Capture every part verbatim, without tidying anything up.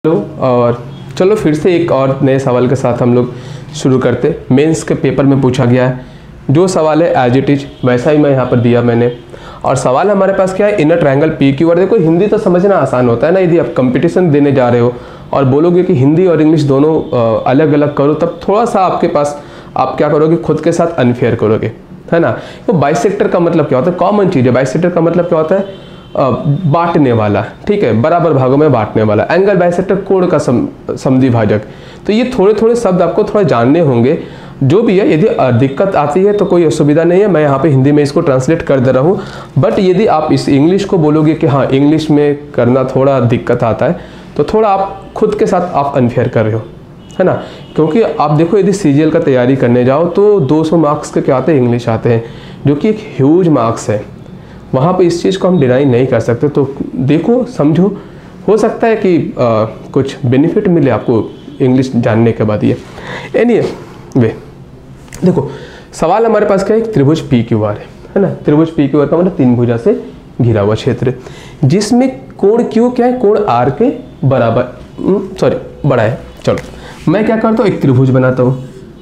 Hello, और चलो फिर से एक और नए सवाल के साथ हम लोग शुरू करते। मेंस के पेपर में पूछा गया है, जो सवाल है एज इट इज वैसा ही मैं यहाँ पर दिया मैंने। और सवाल हमारे पास क्या है, inner triangle P Q R. देखो हिंदी तो समझना आसान होता है ना, यदि आप कंपटीशन देने जा रहे हो और बोलोगे कि हिंदी और इंग्लिश दोनों अलग अलग करो, तब थोड़ा सा आपके पास आप क्या करोगे, खुद के साथ अनफेयर करोगे, है ना। तो बाइसेक्टर का मतलब क्या होता है, कॉमन चीज़ है। बाइसेक्टर का मतलब क्या होता है, बांटने वाला, ठीक है, बराबर भागों में बांटने वाला। एंगल बाइसेक्टर कोण का सम समद्वि भाजक। तो ये थोड़े थोड़े शब्द आपको थोड़ा जानने होंगे। जो भी है, यदि दिक्कत आती है तो कोई असुविधा नहीं है, मैं यहाँ पे हिंदी में इसको ट्रांसलेट कर दे रहा हूँ। बट यदि आप इस इंग्लिश को बोलोगे कि हाँ इंग्लिश में करना थोड़ा दिक्कत आता है, तो थोड़ा आप खुद के साथ आप अनफेयर कर रहे हो, है ना। क्योंकि आप देखो, यदि सीजीएल का तैयारी करने जाओ तो दो सौ मार्क्स के क्या आते हैं, इंग्लिश आते हैं, जो कि एक ह्यूज मार्क्स है। वहाँ पे इस चीज़ को हम डिनाई नहीं कर सकते। तो देखो समझो, हो सकता है कि आ, कुछ बेनिफिट मिले आपको इंग्लिश जानने के बाद। ये एनी वे देखो, सवाल हमारे पास क्या है, एक त्रिभुज पी क्यू आर है, है ना। त्रिभुज पी क्यू आर का मतलब तीन भुजा से घिरा हुआ क्षेत्र, जिसमें कोण क्यू क्या है, कोण आर के बराबर, सॉरी बड़ा है। चलो मैं क्या करता हूँ, एक त्रिभुज बनाता हूँ,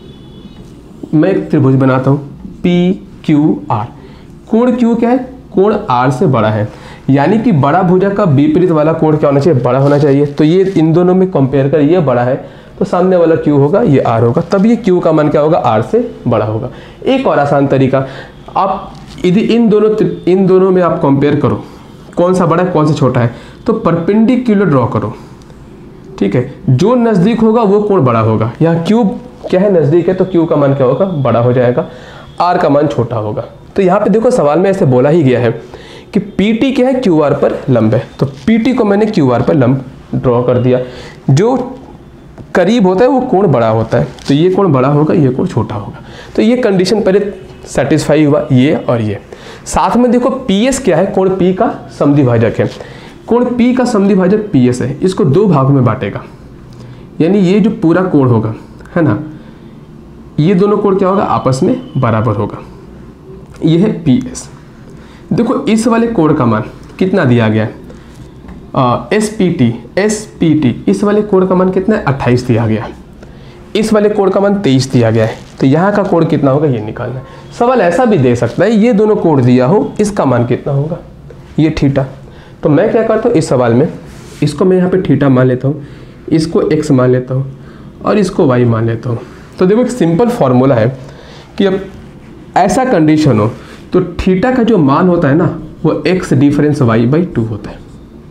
मैं एक त्रिभुज बनाता हूँ पी क्यू आर। कोण क्यू क्या है, कोण आर से बड़ा है, यानी कि बड़ा भुजा का विपरीत वाला कोण क्या होना चाहिए, बड़ा होना चाहिए। तो ये इन दोनों में कंपेयर कर, ये बड़ा है तो सामने वाला क्यू होगा, ये आर होगा, तब ये क्यू का मान क्या होगा, आर से बड़ा होगा। एक और आसान तरीका, आप यदि इन दोनों इन दोनों में आप कंपेयर करो, कौन सा बड़ा है कौन सा छोटा है, तो परपेंडिकुलर ड्रॉ करो, ठीक है। जो नज़दीक होगा वो कोण बड़ा होगा। यहाँ क्यू क्या है, नज़दीक है, तो क्यू का मान क्या होगा, बड़ा हो जाएगा, आर का मान छोटा होगा। तो यहाँ पे देखो सवाल में ऐसे बोला ही गया है कि पी टी क्या है, क्यू आर पर लंब है, तो पी टी को मैंने क्यू आर पर लंब ड्रॉ कर दिया। जो करीब होता है वो कोण बड़ा होता है, तो ये कोण बड़ा होगा, ये कोण छोटा होगा। तो ये कंडीशन पहले सेटिस्फाई हुआ, ये और ये। साथ में देखो पी एस क्या है, कोण पी का समद्विभाजक है। कोण पी का समद्विभाजक पी एस है, इसको दो भागों में बांटेगा, यानी ये जो पूरा कोण होगा, है ना, ये दोनों कोण क्या होगा, आपस में बराबर होगा। ये है पी एस। देखो इस वाले कोण का मान कितना दिया गया है, S P T, S P T, इस वाले कोण का मान कितना है, अट्ठाईस दिया गया है। इस वाले कोण का मान तेईस दिया गया है, तो यहाँ का कोण कितना होगा, ये निकालना है। सवाल ऐसा भी दे सकता है, ये दोनों कोण दिया हो, इसका मान कितना होगा, ये थीटा। तो मैं क्या करता हूँ इस सवाल में, इसको मैं यहाँ पे थीटा मान लेता हूँ, इसको एक्स मान लेता हूँ और इसको वाई मान लेता हूँ। तो देखो एक सिंपल फॉर्मूला है कि अब ऐसा कंडीशन हो तो थीटा का जो मान होता है ना, वो x difference y by two होता है,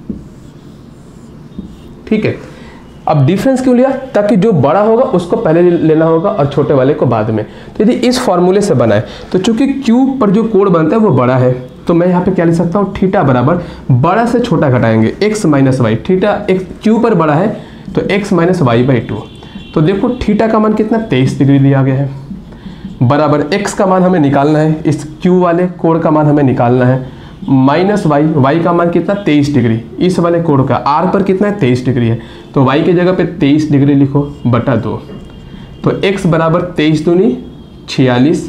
ठीक है। अब डिफरेंस क्यों लिया, ताकि जो बड़ा होगा उसको पहले लेना होगा और छोटे वाले को बाद में। तो यदि इस फॉर्मूले से बना है, तो चूंकि क्यू पर जो कोण बनता है वो बड़ा है, तो मैं यहाँ पे क्या लिख सकता हूँ, थीटा बराबर बड़ा से छोटा घटाएंगे, x minus y. Theta x Q पर बड़ा है तो x minus y by two. तो देखो थीटा का मान कितना, तेईस डिग्री दिया गया है, बराबर एक्स का मान हमें निकालना है, इस क्यू वाले कोण का मान हमें निकालना है, माइनस वाई, वाई का मान कितना, तेईस डिग्री, इस वाले कोण का आर पर कितना है, तेईस डिग्री है, तो वाई की जगह पे तेईस डिग्री लिखो बटा दो। तो एक्स बराबर तेईस दूनी छियालीस,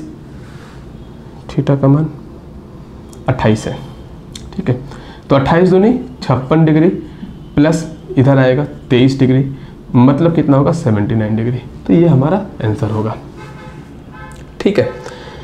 थीटा का मान अट्ठाईस है, ठीक है। तो अट्ठाईस दूनी छप्पन डिग्री प्लस इधर आएगा तेईस डिग्री, मतलब कितना होगा, सेवेंटी नाइन डिग्री। तो ये हमारा आंसर होगा, ठीक है।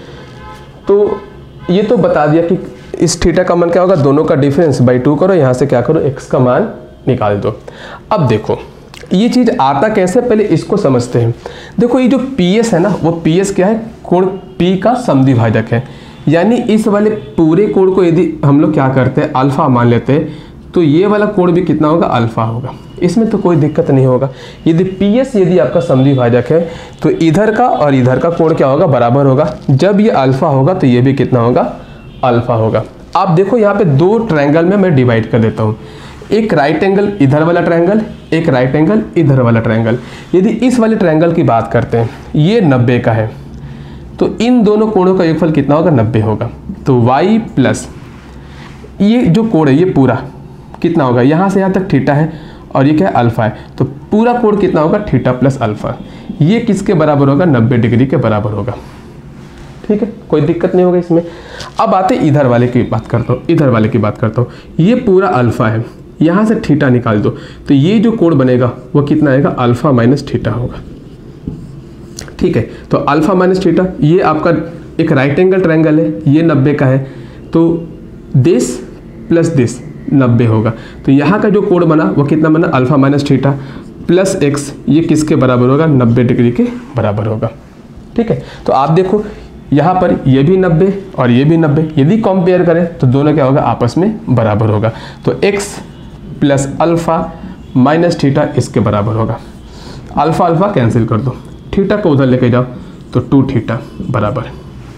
तो ये तो बता दिया कि इस थीटा का मान क्या होगा, दोनों का डिफरेंस बाई टू करो, यहाँ से क्या करो, एक्स का मान निकाल दो। अब देखो ये चीज़ आता कैसे, पहले इसको समझते हैं। देखो ये जो पी एस है ना, वो पी एस क्या है, कोण पी का समद्विभाजक है, यानी इस वाले पूरे कोण को यदि हम लोग क्या करते हैं, अल्फा मान लेते हैं, तो ये वाला कोण भी कितना होगा, अल्फा होगा। इसमें तो कोई दिक्कत नहीं होगा। यदि पी एस यदि आपका समद्विभाजक है तो इधर का और इधर का कोण क्या होगा, बराबर होगा। जब ये अल्फा होगा तो ये भी कितना होगा, अल्फा होगा। आप देखो यहाँ पे दो ट्रायंगल में मैं डिवाइड कर देता हूँ, एक राइट एंगल इधर वाला ट्रायंगल, एक राइट एंगल इधर वाला ट्रायंगल। यदि इस वाले ट्रायंगल की बात करते हैं, ये नब्बे का है, तो इन दोनों कोणों का योगफल कितना होगा, नब्बे होगा। तो y प्लस ये जो कोण है, ये पूरा कितना होगा, यहाँ से यहाँ तक थीटा है और ये क्या है, अल्फा है, तो पूरा कोण कितना होगा, थीटा प्लस अल्फा। ये किसके बराबर होगा, नब्बे डिग्री के बराबर होगा, ठीक है, कोई दिक्कत नहीं होगा इसमें। अब आते इधर वाले की बात करता हूँ, इधर वाले की बात करता हूँ, ये पूरा अल्फा है, यहाँ से थीटा निकाल दो, तो ये जो कोण बनेगा वो कितना आएगा, अल्फा माइनस थीटा होगा। ठीक है, तो अल्फा माइनस थीटा, ये आपका एक राइट एंगल ट्रायंगल है, ये नब्बे का है, तो दिस प्लस दिस नब्बे होगा। तो यहाँ का जो कोण बना वो कितना बना, alpha minus theta plus x, ये किसके बराबर होगा, नब्बे डिग्री के बराबर होगा। ठीक है, तो आप देखो यहाँ पर ये भी नब्बे और ये भी नब्बे, यदि कंपेयर करें तो दोनों क्या होगा, आपस में बराबर होगा। तो x plus alpha minus theta इसके बराबर होगा। अल्फा अल्फा कैंसिल कर दो, थीटा को उधर लेके जाओ तो टू थीटा बराबर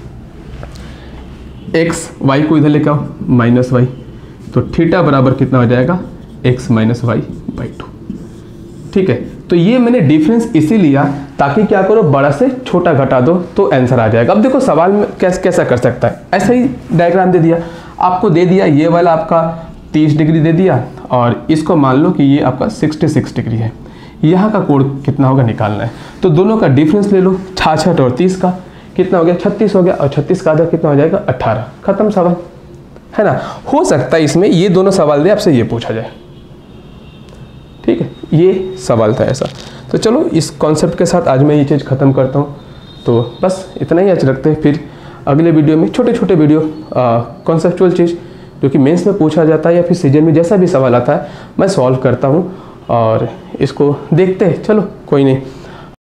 x, y को इधर लेके आओ माइनस वाई, तो थीटा बराबर कितना हो जाएगा, x minus y by two. ठीक है, तो ये मैंने डिफरेंस इसी लिया ताकि क्या करो, बड़ा से छोटा घटा दो तो आंसर आ जाएगा। अब देखो सवाल में कैसे कैसा कर सकता है, ऐसा ही डायग्राम दे दिया आपको, दे दिया ये वाला आपका तीस डिग्री दे दिया और इसको मान लो कि ये आपका छियासठ डिग्री है, यहाँ का कोण कितना होगा निकालना है। तो दोनों का डिफरेंस ले लो, छियासठ और तीस का कितना हो गया, छत्तीस हो गया, और छत्तीस का आधा कितना हो जाएगा, अट्ठारह। खत्म सवाल, है ना। हो सकता है इसमें ये दोनों सवाल दे आपसे ये पूछा जाए। ठीक है, ये सवाल था ऐसा। तो चलो इस कॉन्सेप्ट के साथ आज मैं ये चीज़ ख़त्म करता हूँ। तो बस इतना ही आज रखते हैं, फिर अगले वीडियो में छोटे छोटे वीडियो कॉन्सेप्चुअल चीज़ जो कि मेंस में पूछा जाता है या फिर सीजन में जैसा भी सवाल आता है मैं सॉल्व करता हूँ और इसको देखते हैं। चलो कोई नहीं।